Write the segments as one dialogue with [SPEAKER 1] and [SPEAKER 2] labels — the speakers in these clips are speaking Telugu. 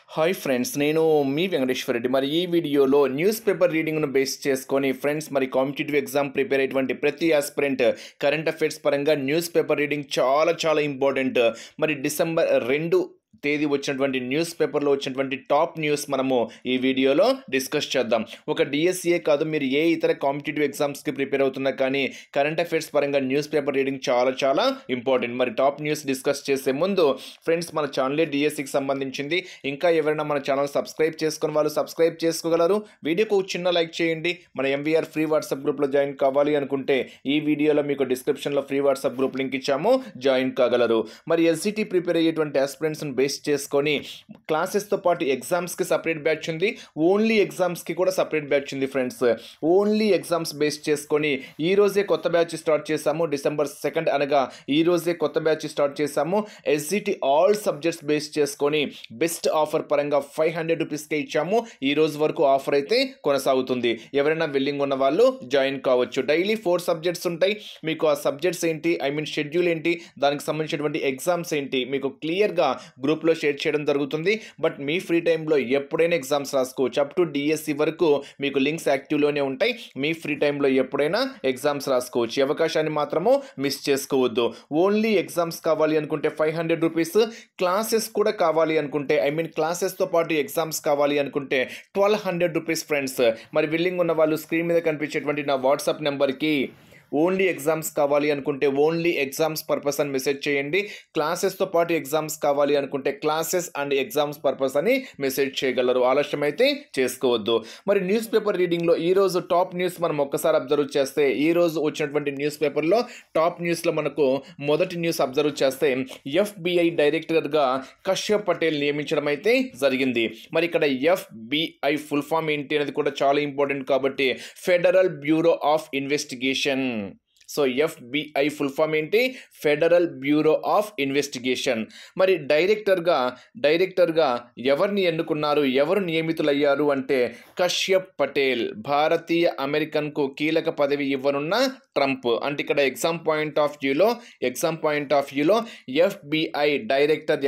[SPEAKER 1] హాయ్ ఫ్రెండ్స్, నేను మీ వెంకటేశ్వర రెడ్డి. మరి ఈ వీడియోలో న్యూస్ పేపర్ రీడింగ్ను బేస్ చేసుకొని ఫ్రెండ్స్ మరి కాంపిటేటివ్ ఎగ్జామ్ ప్రిపేర్ అయ్యేటువంటి ప్రతి ఆస్పిరెంట్ కరెంట్ అఫైర్స్ పరంగా న్యూస్ పేపర్ రీడింగ్ చాలా ఇంపార్టెంట్. మరి డిసెంబర్ 2 తేదీ వచ్చినటువంటి న్యూస్ పేపర్లో వచ్చినటువంటి టాప్ న్యూస్ మనము ఈ వీడియోలో డిస్కస్ చేద్దాం. ఒక డిఎస్సిఏ కాదు, మీరు ఏ ఇతర కాంపిటేటివ్ ఎగ్జామ్స్కి ప్రిపేర్ అవుతున్నా కానీ కరెంట్ అఫైర్స్ పరంగా న్యూస్ పేపర్ రీడింగ్ చాలా ఇంపార్టెంట్. మరి టాప్ న్యూస్ డిస్కస్ చేసే ముందు ఫ్రెండ్స్, మన ఛానలే డిఎస్సికి సంబంధించింది. ఇంకా ఎవరైనా మన ఛానల్ సబ్స్క్రైబ్ చేసుకుని వాళ్ళు సబ్స్క్రైబ్ చేసుకోగలరు. వీడియోకు ఒక చిన్న లైక్ చేయండి. మన ఎంవీఆర్ ఫ్రీ వాట్సాప్ గ్రూప్లో జాయిన్ కావాలి అనుకుంటే ఈ వీడియోలో మీకు డిస్క్రిప్షన్లో ఫ్రీ వాట్సాప్ గ్రూప్ లింక్ ఇచ్చాము, జాయిన్ కాగలరు. మరి ఎస్జిటి ప్రిపేర్ అయ్యేటువంటి ఆస్పిరెంట్స్ని బేస్ చేసుకొని క్లాసెస్తో పాటు ఎగ్జామ్స్కి సపరేట్ బ్యాచ్ ఉంది, ఓన్లీ ఎగ్జామ్స్కి కూడా సపరేట్ బ్యాచ్ ఉంది ఫ్రెండ్స్. ఓన్లీ ఎగ్జామ్స్ బేస్ చేసుకొని ఈ రోజే కొత్త బ్యాచ్ స్టార్ట్ చేశాము. డిసెంబర్ 2 అనగా ఈ రోజే కొత్త బ్యాచ్ స్టార్ట్ చేశాము. ఎస్జిటి ఆల్ సబ్జెక్ట్స్ బేస్ చేసుకొని బెస్ట్ ఆఫర్ పరంగా 500 రూపీస్కే ఇచ్చాము. ఈ రోజు వరకు ఆఫర్ అయితే కొనసాగుతుంది. ఎవరైనా వెల్లింగ్ ఉన్న వాళ్ళు జాయిన్ కావచ్చు. డైలీ 4 సబ్జెక్ట్స్ ఉంటాయి. మీకు ఆ సబ్జెక్ట్స్ ఏంటి, షెడ్యూల్ ఏంటి, దానికి సంబంధించినటువంటి ఎగ్జామ్స్ ఏంటి మీకు క్లియర్గా గ్రూప్లో షేర్ చేయడం జరుగుతుంది. బట్ మీ ఫ్రీ టైంలో ఎప్పుడైనా ఎగ్జామ్స్ రాసుకోవచ్చు. అప్ టు డిఎస్సి వరకు మీకు లింక్స్ యాక్టివ్లోనే ఉంటాయి. మీ ఫ్రీ టైంలో ఎప్పుడైనా ఎగ్జామ్స్ రాసుకోవచ్చు. ఈ అవకాశాన్ని మాత్రము మిస్ చేసుకోవద్దు. ఓన్లీ ఎగ్జామ్స్ కావాలి అనుకుంటే 500 రూపీస్, క్లాసెస్ కూడా కావాలి అనుకుంటే క్లాసెస్తో పాటు ఎగ్జామ్స్ కావాలి అనుకుంటే 1200 రూపీస్ ఫ్రెండ్స్. మరి బిల్లింగ్ ఉన్న వాళ్ళు స్క్రీన్ మీద కనిపించేటువంటి నా వాట్సాప్ నెంబర్కి ఓన్లీ ఎగ్జామ్స్ కావాలి అనుకుంటే ఓన్లీ ఎగ్జామ్స్ పర్పస్ అని మెసేజ్ చేయండి. క్లాసెస్తో పాటు ఎగ్జామ్స్ కావాలి అనుకుంటే క్లాసెస్ అండ్ ఎగ్జామ్స్ పర్పస్ అని మెసేజ్ చేయగలరు. ఆలస్యం అయితే చేసుకోవద్దు. మరి న్యూస్ పేపర్ రీడింగ్లో ఈరోజు టాప్ న్యూస్ మనం ఒక్కసారి అబ్జర్వ్ చేస్తే, ఈరోజు వచ్చినటువంటి న్యూస్ పేపర్లో టాప్ న్యూస్లో మనకు మొదటి న్యూస్ అబ్జర్వ్ చేస్తే ఎఫ్బిఐ డైరెక్టర్గా కశ్యప్ పటేల్ నియమించడం అయితే జరిగింది. మరి ఇక్కడ ఎఫ్బిఐ ఫుల్ ఫామ్ ఏంటి అనేది కూడా చాలా ఇంపార్టెంట్ కాబట్టి federal bureau of investigation. So FBI full form ఏంటి? Federal bureau of investigation. మరి డైరెక్టర్గా ఎవరిని ఎన్నుకున్నారు, ఎవరు నియమితులయ్యారు అంటే కశ్యప్ పటేల్. భారతీయ అమెరికన్కు కీలక పదవి ఇవ్వనున్న ట్రంప్. అంటే ఇక్కడ ఎగ్జామ్ పాయింట్ ఆఫ్ వ్యూలో ఎఫ్బిఐ డైరెక్టర్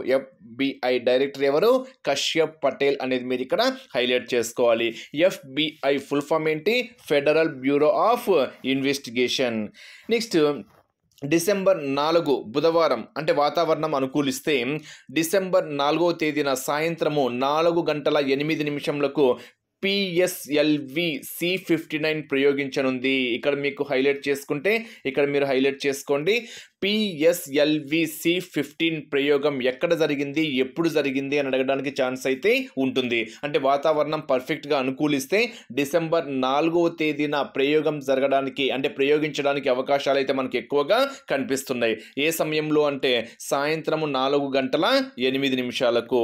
[SPEAKER 1] ఎవరు? కశ్యప్ పటేల్ అనేది మీరు ఇక్కడ హైలైట్ చేసుకోవాలి. ఎఫ్బిఐ ఫుల్ ఫామ్ ఏంటి? Federal bureau of investigation. Next, December 4 బుధవారం అంటే వాతావరణం అనుకూలిస్తే డిసెంబర్ 4వ తేదీన సాయంత్రము 4:08 PSLV C-59 ప్రయోగించనుంది. ఇక్కడ మీకు హైలైట్ చేసుకుంటే మీరు హైలైట్ చేసుకోండి. PSLV C-15 ప్రయోగం ఎక్కడ జరిగింది, ఎప్పుడు జరిగింది అని అడగడానికి ఛాన్స్ అయితే ఉంటుంది. అంటే వాతావరణం పర్ఫెక్ట్గా అనుకూలిస్తే డిసెంబర్ 4వ తేదీన ప్రయోగించడానికి అవకాశాలు అయితే మనకు ఎక్కువగా కనిపిస్తున్నాయి. ఏ సమయంలో అంటే సాయంత్రం 4:08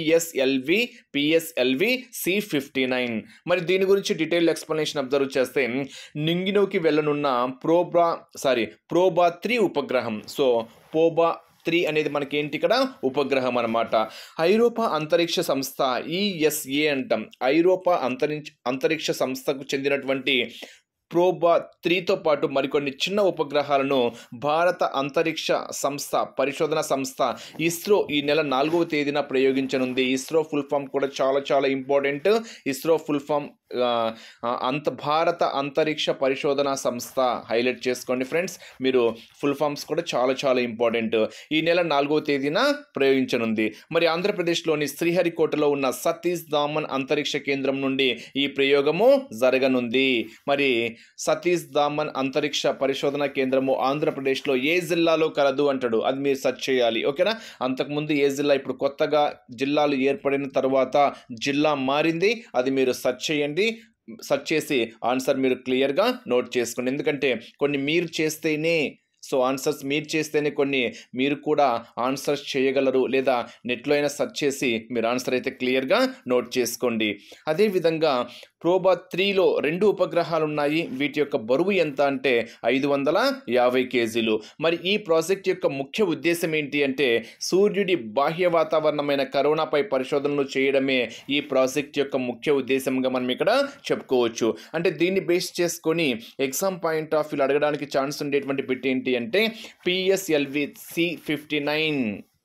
[SPEAKER 1] PSLV C-59. మరి దీని గురించి డీటెయిల్ ఎక్స్ప్లెనేషన్ అబ్జర్వ్ చేస్తే నింగినోకి వెళ్ళనున్న ప్రోబా 3 ఉపగ్రహం. సో పోబా 3 అనేది మనకి ఏంటి ఇక్కడ ఉపగ్రహం అన్నమాట. ఐరోపా అంతరిక్ష సంస్థ ESA అంటాం. ఐరోపా అంతరిక్ష సంస్థకు చెందినటువంటి ప్రోబా 3తో పాటు మరికొన్ని చిన్న ఉపగ్రహాలను భారత అంతరిక్ష పరిశోధన సంస్థ ఇస్రో ఈ నెల 4వ తేదీన ప్రయోగించనుంది. ఇస్రో ఫుల్ ఫామ్ కూడా చాలా ఇంపార్టెంట్. ఇస్రో ఫుల్ ఫామ్ భారత అంతరిక్ష పరిశోధన సంస్థ. హైలైట్ చేసుకోండి ఫ్రెండ్స్, మీరు ఫుల్ ఫామ్స్ కూడా చాలా ఇంపార్టెంట్. ఈ నెల 4వ తేదీన ప్రయోగించనుంది. మరి ఆంధ్రప్రదేశ్లోని శ్రీహరికోటలో ఉన్న సతీష్ ధామన్ అంతరిక్ష కేంద్రం నుండి ఈ ప్రయోగము జరగనుంది. మరి సతీష్ ధామన్ అంతరిక్ష పరిశోధన కేంద్రము ఆంధ్రప్రదేశ్లో ఏ జిల్లాలో కలదు అంటాడు, అది మీరు సెర్చ్ చేయాలి. ఓకేనా? అంతకుముందు ఏ జిల్లా, ఇప్పుడు కొత్తగా జిల్లాలు ఏర్పడిన తర్వాత జిల్లా మారింది, అది మీరు సెర్చ్ చేయండి. సెర్చ్ చేసి ఆన్సర్ మీరు క్లియర్గా నోట్ చేసుకోండి. ఎందుకంటే కొన్ని మీరు చేస్తేనే కొన్ని మీరు కూడా ఆన్సర్స్ చేయగలరు. లేదా నెట్లో అయినా సెర్చ్ చేసి మీరు ఆన్సర్ అయితే క్లియర్గా నోట్ చేసుకోండి. అదేవిధంగా ప్రోబా 3లో 2 ఉపగ్రహాలు ఉన్నాయి. వీటి యొక్క బరువు ఎంత అంటే 550 కేజీలు. మరి ఈ ప్రాజెక్ట్ యొక్క ముఖ్య ఉద్దేశం ఏంటి అంటే సూర్యుడి బాహ్య వాతావరణమైన కరోనాపై పరిశోధనలు చేయడమే ఈ ప్రాజెక్ట్ యొక్క ముఖ్య ఉద్దేశంగా మనం ఇక్కడ చెప్పుకోవచ్చు. అంటే దీన్ని బేస్ చేసుకొని ఎగ్జామ్ పాయింట్ ఆఫ్ వ్యూ అడగడానికి ఛాన్స్ ఉండేటువంటి బిట్ ఏంటి అంటే PSLV C-59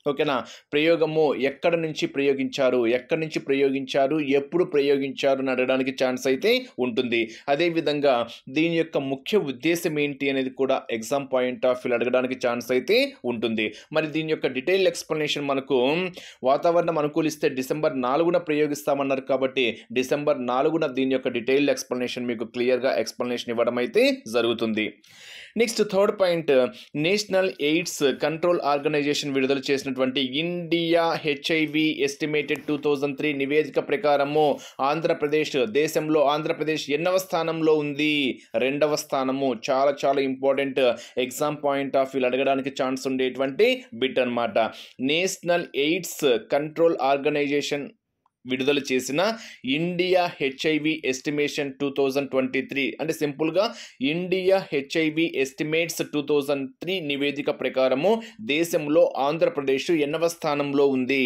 [SPEAKER 1] ఓకేనా, ప్రయోగము ఎక్కడి నుంచి ప్రయోగించారు, ఎప్పుడు ప్రయోగించారు అని అడగడానికి ఛాన్స్ అయితే ఉంటుంది. అదేవిధంగా దీని యొక్క ముఖ్య ఉద్దేశం ఏంటి అనేది కూడా ఎగ్జామ్ పాయింట్ ఆఫ్ వ్యూ అడగడానికి ఛాన్స్ అయితే ఉంటుంది. మరి దీని యొక్క డీటెయిల్ ఎక్స్ప్లెనేషన్ మనకు వాతావరణం అనుకూలిస్తే డిసెంబర్ 4న ప్రయోగిస్తామన్నారు కాబట్టి డిసెంబర్ 4న దీని యొక్క డీటెయిల్ ఎక్స్ప్లెనేషన్ మీకు క్లియర్గా ఎక్స్ప్లెనేషన్ ఇవ్వడం అయితే జరుగుతుంది. Next third point, national AIDS control organisation విడుదల చేసినటువంటి ఇండియా హెచ్ఐవి ఎస్టిమేటెడ్ 2003 నివేదిక ప్రకారము దేశంలో ఆంధ్రప్రదేశ్ ఎన్నవ స్థానంలో ఉంది? 2వ స్థానము. చాలా చాలా important, exam point of view అడగడానికి ఛాన్స్ ఉండేటువంటి బిట్ అన్నమాట. నేషనల్ ఎయిడ్స్ కంట్రోల్ ఆర్గనైజేషన్ విడుదల చేసిన ఇండియా హెచ్ఐవి ఎస్టిమేషన్ 2023 అంటే సింపుల్గా ఇండియా హెచ్ఐవి ఎస్టిమేట్స్ 2003 నివేదిక ప్రకారము దేశంలో ఆంధ్రప్రదేశ్ ఎన్నవ స్థానంలో ఉంది?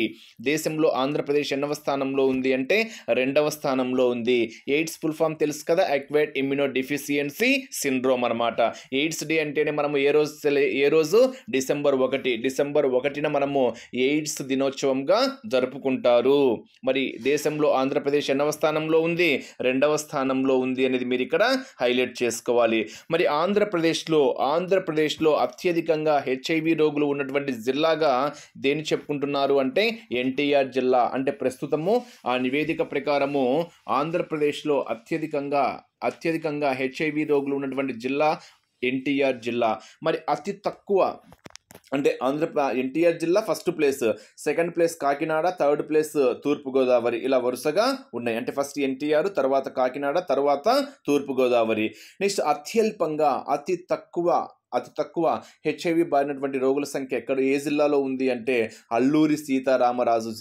[SPEAKER 1] అంటే 2వ స్థానంలో ఉంది. ఎయిడ్స్ ఫుల్ ఫామ్ తెలుసు కదా, అక్వైర్డ్ ఇమ్యూనో డెఫిషియన్సీ సిండ్రోమ్ అనమాట. ఎయిడ్స్ డే అంటేనే మనము ఏ రోజు డిసెంబర్ 1న మనము ఎయిడ్స్ దినోత్సవంగా జరుపుకుంటారు. మరి దేశంలో ఆంధ్రప్రదేశ్ ఎన్నవ స్థానంలో ఉంది? 2వ స్థానంలో ఉంది అనేది మీరు ఇక్కడ హైలైట్ చేసుకోవాలి. మరి ఆంధ్రప్రదేశ్లో అత్యధికంగా హెచ్ఐవి రోగులు ఉన్నటువంటి జిల్లాగా దేని చెప్పుకుంటున్నారు అంటే ఎన్టీఆర్ జిల్లా. అంటే ప్రస్తుతము ఆ నివేదిక ప్రకారము ఆంధ్రప్రదేశ్లో అత్యధికంగా హెచ్ఐవి రోగులు ఉన్నటువంటి జిల్లా ఎన్టీఆర్ జిల్లా. మరి అతి తక్కువ అంటే ఎన్టీఆర్ జిల్లా first place, second place Kakinada, third place Thoorpu Godavari, ఇలా వరుసగా ఉన్నాయి. అంటే ఫస్ట్ ఎన్టీఆర్, తర్వాత కాకినాడ, తర్వాత తూర్పుగోదావరి. నెక్స్ట్ అతి తక్కువ హెచ్ఐవి బారినటువంటి రోగుల సంఖ్య ఏ జిల్లాలో ఉంది అంటే అల్లూరి సీతారామరాజు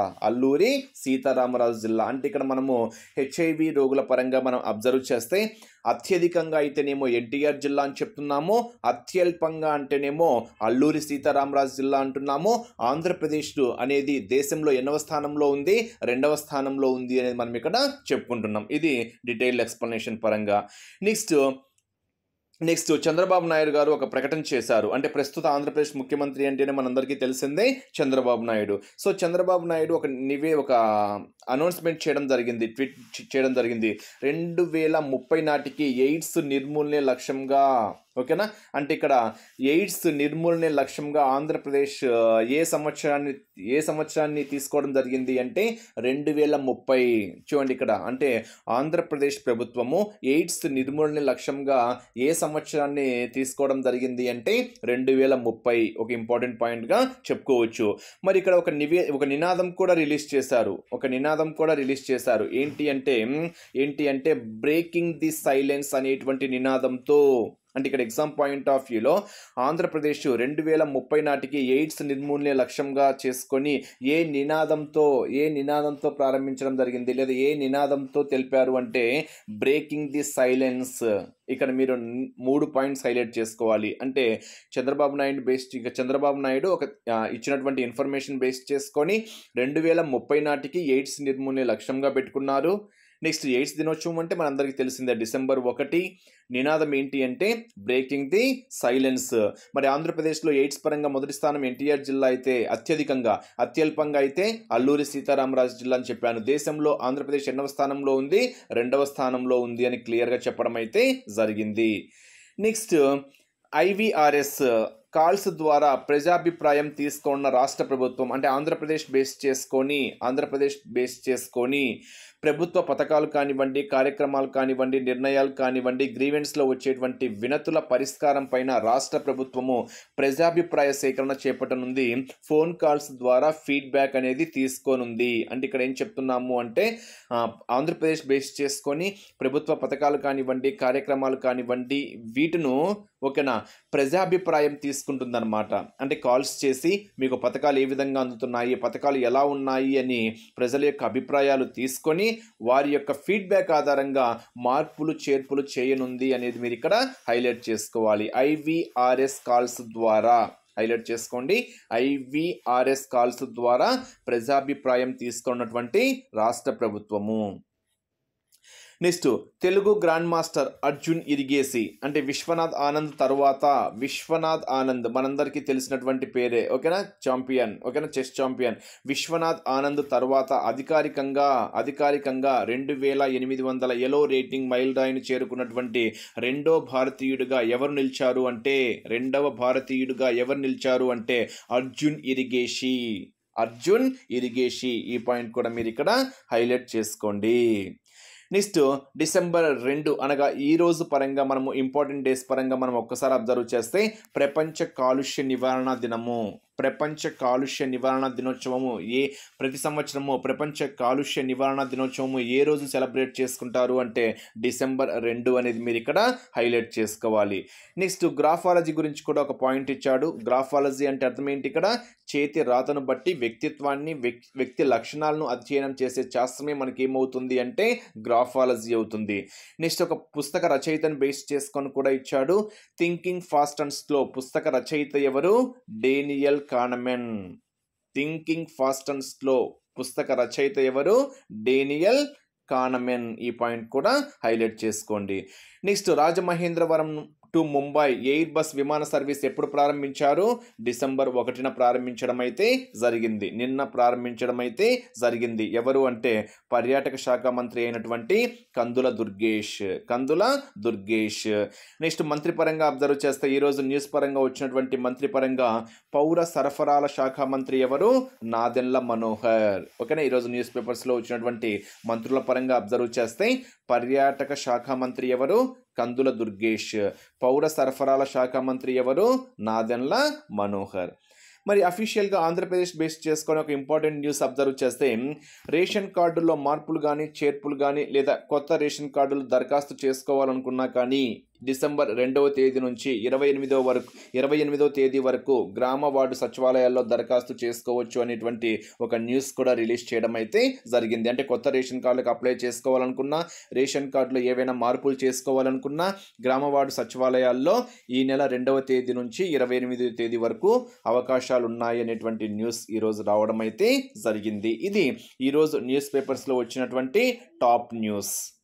[SPEAKER 1] జిల్లా. అంటే ఇక్కడ మనము హెచ్ఐవి రోగుల పరంగా మనం అబ్జర్వ్ చేస్తే అత్యధికంగా అయితేనేమో ఎన్టీఆర్ జిల్లా అని చెప్తున్నాము, అత్యల్పంగా అంటేనేమో అల్లూరి సీతారామరాజు జిల్లా అంటున్నాము. ఆంధ్రప్రదేశ్ అనేది దేశంలో ఎన్నవ స్థానంలో ఉంది? 2వ స్థానంలో ఉంది అనేది మనం ఇక్కడ చెప్పుకుంటున్నాం. ఇది డీటెయిల్డ్ ఎక్స్ప్లెనేషన్ పరంగా. నెక్స్ట్ చంద్రబాబు నాయుడు గారు ఒక ప్రకటన చేశారు. అంటే ప్రస్తుత ఆంధ్రప్రదేశ్ ముఖ్యమంత్రి అంటేనే మనందరికీ తెలిసిందే చంద్రబాబు నాయుడు. సో చంద్రబాబు నాయుడు ఒక అనౌన్స్మెంట్ ట్వీట్ చేయడం జరిగింది. 2030 నాటికి ఎయిడ్స్ నిర్మూలనే లక్ష్యంగా. ఓకేనా, అంటే ఇక్కడ ఎయిడ్స్ నిర్మూలనే లక్ష్యంగా ఆంధ్రప్రదేశ్ ఏ సంవత్సరాన్ని తీసుకోవడం జరిగింది అంటే 2030. చూడండి ఇక్కడ, అంటే ఆంధ్రప్రదేశ్ ప్రభుత్వము ఎయిడ్స్ నిర్మూలనే లక్ష్యంగా ఏ సంవత్సరాన్ని తీసుకోవడం జరిగింది అంటే 2030. ఒక ఇంపార్టెంట్ పాయింట్గా చెప్పుకోవచ్చు. మరి ఇక్కడ ఒక నినాదం కూడా రిలీజ్ చేశారు. ఏంటి అంటే బ్రేకింగ్ ది సైలెన్స్ అనేటువంటి నినాదంతో. అంటే ఇక్కడ ఎగ్జామ్ పాయింట్ ఆఫ్ వ్యూలో ఆంధ్రప్రదేశ్ 2030 నాటికి ఎయిడ్స్ నిర్మూలనే లక్ష్యంగా చేసుకొని ఏ నినాదంతో ప్రారంభించడం జరిగింది, లేదా ఏ నినాదంతో తెలిపారు అంటే బ్రేకింగ్ ది సైలెన్స్. ఇక్కడ మీరు 3 పాయింట్స్ హైలైట్ చేసుకోవాలి. అంటే చంద్రబాబు నాయుడు ఒక ఇచ్చినటువంటి ఇన్ఫర్మేషన్ బేస్ చేసుకొని 2030 నాటికి ఎయిడ్స్ నిర్మూలనే లక్ష్యంగా పెట్టుకున్నారు. నెక్స్ట్ ఎయిడ్స్ దినోత్సవం అంటే మనందరికీ తెలిసిందే డిసెంబర్ 1. నినాదం ఏంటి అంటే బ్రేకింగ్ ది సైలెన్స్. మరి ఆంధ్రప్రదేశ్లో ఎయిడ్స్ పరంగా మొదటి స్థానం ఎన్టీఆర్ జిల్లా అయితే అత్యల్పంగా అయితే అల్లూరి సీతారామరాజు జిల్లా అని చెప్పాను. దేశంలో ఆంధ్రప్రదేశ్ ఎన్నవ స్థానంలో ఉంది? 2వ స్థానంలో ఉంది అని క్లియర్గా చెప్పడం అయితే జరిగింది. నెక్స్ట్ ఐవీఆర్ఎస్ కాల్స్ ద్వారా ప్రజాభిప్రాయం తీసుకున్న రాష్ట్ర ప్రభుత్వం. అంటే ఆంధ్రప్రదేశ్ బేస్ చేసుకొని ప్రభుత్వ పథకాలు కానివ్వండి, కార్యక్రమాలు కానివ్వండి, నిర్ణయాలు కానివ్వండి, గ్రీవెన్స్లో వచ్చేటువంటి వినతుల పరిష్కారం పైన రాష్ట్ర ప్రభుత్వము ప్రజాభిప్రాయ సేకరణ చేపట్టనుంది. ఫోన్ కాల్స్ ద్వారా ఫీడ్బ్యాక్ అనేది తీసుకోనుంది. అంటే ఇక్కడ ఏం చెప్తున్నాము అంటే ఆంధ్రప్రదేశ్ బేస్ చేసుకొని ప్రభుత్వ పథకాలు కానివ్వండి, కార్యక్రమాలు కానివ్వండి, వీటిను ప్రజాభిప్రాయం తీసుకుంటుందన్నమాట. అంటే కాల్స్ చేసి మీకు పథకాలు ఏ విధంగా అందుతున్నాయి, పథకాలు ఎలా ఉన్నాయి అని ప్రజల యొక్క అభిప్రాయాలు తీసుకొని వారి యొక్క ఫీడ్బ్యాక్ ఆధారంగా మార్పులు చేర్పులు చేయనుంది అనేది మీరు ఇక్కడ హైలైట్ చేసుకోవాలి. ఐవీఆర్ఎస్ కాల్స్ ద్వారా హైలైట్ చేసుకోండి. ఐవీఆర్ఎస్ కాల్స్ ద్వారా ప్రజాభిప్రాయం తీసుకున్నటువంటి రాష్ట్ర ప్రభుత్వము. Next Telugu grand master Arjun Erigaisi అంటే విశ్వనాథ్ ఆనంద్ తర్వాత విశ్వనాథ్ ఆనంద్ మనందరికీ తెలిసినటువంటి పేరే, ఓకేనా, ఛాంపియన్, ఓకేనా, చెస్ ఛాంపియన్ విశ్వనాథ్ ఆనంద్ తర్వాత అధికారికంగా 2800 ఎలో రేటింగ్ మైల్ రాయిని చేరుకున్నటువంటి రెండవ భారతీయుడిగా ఎవరు నిలిచారు అంటే అర్జున్ ఇరిగేషి. ఈ పాయింట్ కూడా మీరు ఇక్కడ హైలైట్ చేసుకోండి. నెక్స్ట్ డిసెంబర్ 2 అనగా ఈ రోజు పరంగా మనము ఇంపార్టెంట్ డేస్ పరంగా మనం ఒక్కసారి అబ్జర్వ్ చేస్తే ప్రపంచ కాలుష్య నివారణ దినోత్సవము ప్రతి సంవత్సరము ప్రపంచ కాలుష్య నివారణ దినోత్సవము ఏ రోజు సెలబ్రేట్ చేసుకుంటారు అంటే డిసెంబర్ 2 అనేది మీరు ఇక్కడ హైలైట్ చేసుకోవాలి. నెక్స్ట్ గ్రాఫాలజీ గురించి కూడా ఒక పాయింట్ ఇచ్చాడు. గ్రాఫాలజీ అంటే అర్థం ఏంటి? ఇక్కడ చేతి రాతను బట్టి వ్యక్తిత్వాన్ని వ్యక్తి లక్షణాలను అధ్యయనం చేసే శాస్త్రమే మనకి ఏమవుతుంది అంటే గ్రాఫాలజీ అవుతుంది. నెక్స్ట్ ఒక పుస్తక రచయితను బేస్ చేసుకొని కూడా ఇచ్చాడు. థింకింగ్ ఫాస్ట్ అండ్ స్లో పుస్తక రచయిత ఎవరు? Daniel Kahneman. Thinking fast and slow పుస్తక రచయిత ఎవరు? Daniel Kahneman. ఈ పాయింట్ కూడా హైలైట్ చేసుకోండి. Next Rajamahendravaram to Mumbai Airbus విమాన సర్వీస్ ఎప్పుడు ప్రారంభించారు? డిసెంబర్ 1న ప్రారంభించడం అయితే జరిగింది. నిన్న ప్రారంభించడం అయితే జరిగింది. ఎవరు అంటే పర్యాటక శాఖ మంత్రి అయినటువంటి కందుల దుర్గేష్. నెక్స్ట్ మంత్రి పరంగా అబ్జర్వ్ చేస్తే ఈరోజు న్యూస్ పరంగా వచ్చినటువంటి మంత్రి పరంగా పౌర సరఫరాల శాఖ మంత్రి ఎవరు? నాదెండ్ల మనోహర్. ఓకేనా, ఈరోజు న్యూస్ పేపర్స్లో వచ్చినటువంటి మంత్రుల పరంగా అబ్జర్వ్ చేస్తే పర్యాటక శాఖ మంత్రి ఎవరు? కందుల దుర్గేష్. పౌర సరఫరాల శాఖ మంత్రి ఎవరు? నాదెండ్ల మనోహర్. మరి అఫీషియల్గా ఆంధ్రప్రదేశ్ బేస్ చేసుకొని ఒక ఇంపార్టెంట్ న్యూస్ అబ్జర్వ్ చేస్తే రేషన్ కార్డుల్లో మార్పులు కానీ చేర్పులు కానీ లేదా కొత్త రేషన్ కార్డులు దరఖాస్తు చేసుకోవాలనుకున్నా కానీ డిసెంబర్ 2వ తేదీ నుంచి 28వ తేదీ వరకు గ్రామ వార్డు సచివాలయాల్లో దరఖాస్తు చేసుకోవచ్చు అనేటువంటి ఒక న్యూస్ కూడా రిలీజ్ చేయడం అయితే జరిగింది. అంటే కొత్త రేషన్ కార్డులకు అప్లై చేసుకోవాలనుకున్నా, రేషన్ కార్డులో ఏవైనా మార్పులు చేసుకోవాలనుకున్నా గ్రామ వార్డు సచివాలయాల్లో ఈ నెల 2వ తేదీ నుంచి 28వ తేదీ వరకు అవకాశాలు ఉన్నాయి అనేటువంటి న్యూస్ ఈరోజు రావడం అయితే జరిగింది. ఇది ఈరోజు న్యూస్ పేపర్స్లో వచ్చినటువంటి టాప్ న్యూస్.